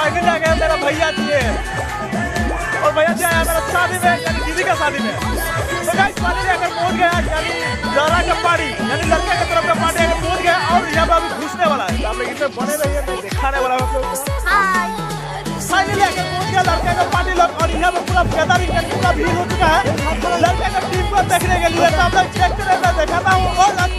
Cycle ले गए मेरा भैया जी है और भैया जी आया मेरा शादी में यानी दीदी का शादी में। तो गाइस फाइनली अगर पहुंच गया यानी जरा का पार्टी यानी लड़के की तरफ का पार्टी अगर पहुंच गया और यहाँ पे अभी घुसने वाला है। आप लोग इसमें बने रहिए, मैं दिखाने वाला हूँ आप लोग। फाइनली अगर पहुंच गया लड़के का पार्टी लोग और यहाँ पे पूरा गैदरिंग पूरा भीड़ हो चुका है लड़के का टीम को देखने के लिए। तो आप लोग देखते रहते दिखाता हूँ और